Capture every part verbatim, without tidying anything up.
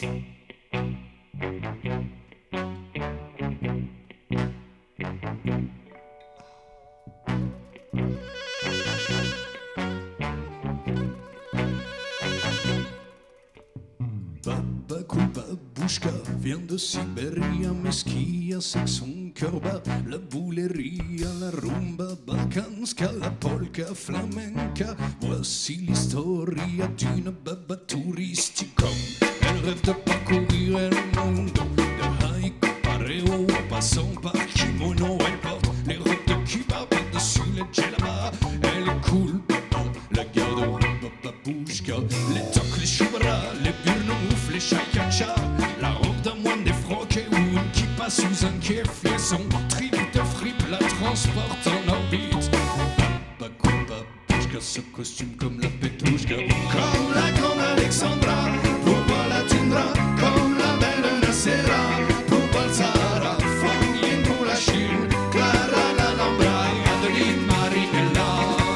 Babouchka vient de Sibérie, mais skia avec son cœur bas. La boulerie à la rumba, balkanska, la polka flamenca. Voici l'histoire d'une baba touristique. Elle rêve de parcourir le monde, de haïku pareo, passant par kimono. Elle porte les robes de kiba par-dessus les djellaba. Elle est cool, baba, la garde-robe, babouchka. Les tocs, les choubras, les burnoufs, les chakacha. La robe d'un moine défroqué ou une kippa sous un kef. Son trip de fripe la transporte en orbite. Babou, babouchka, ce costume comme la petrouchka. Comme la grande Alexandra, pour voir la toundra. Comme la belle Nacera, pour voir le Sahara. Fournier pour la Chine, Clara l'Alhambra et Adeline Marinella.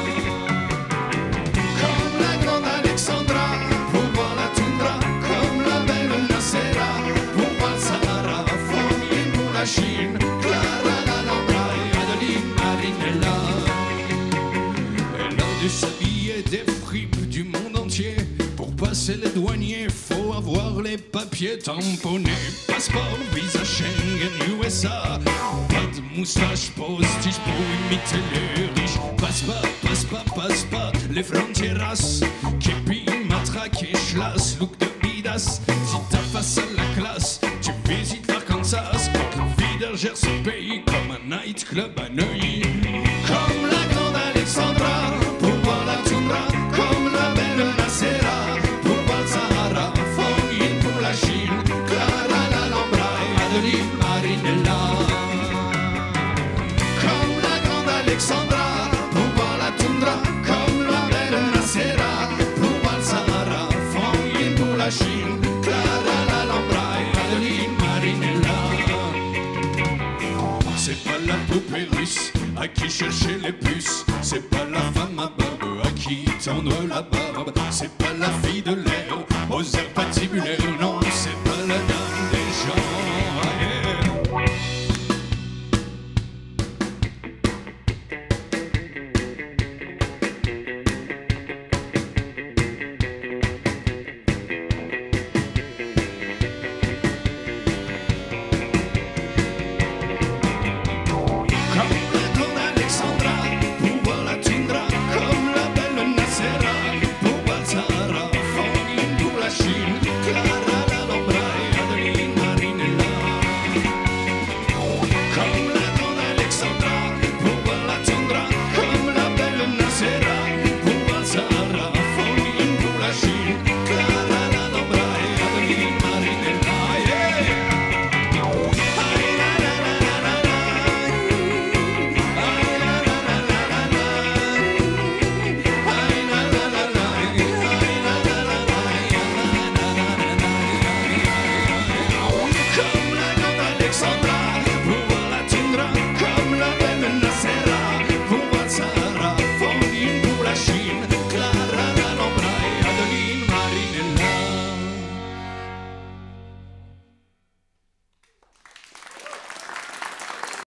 Comme la grande Alexandra, pour voir la toundra. Comme la belle Nacera, pour voir le Sahara. Fournier pour la Chine, Clara l'Alhambra et Adeline Marinella. Elle a dû s'habiller des fripes du monde entier. Pour passer les douaniers, faut avoir les papiers tamponnés. Passeport, visa, Schengen, U S A. Pas de moustache postiche pour imiter les riches. Passe pas, passe pas, passe pas les frontieras. Képi, matraque et schlass, look de bidas. Si t'as face à la classe, tu visites l'Arkansas. Quand la vie derrière ce pays comme un nightclub à Neuilly. Comme la grande Alexandra, pour voir la toundra. Comme la belle Nacera, pour voir le Sahara. Fournier pour la Chine, Clara l'Alhambra et Adeline Marinella. Comme la grande Alexandra, pour voir la toundra. Comme la belle Nacera, pour voir le Sahara. Fournier pour la Chine, Clara l'Alhambra et Adeline Marinella. C'est pas la poupée russe à qui chercher les puces. C'est pas la femme à barbe à qui tendre la barbe. C'est pas la fille de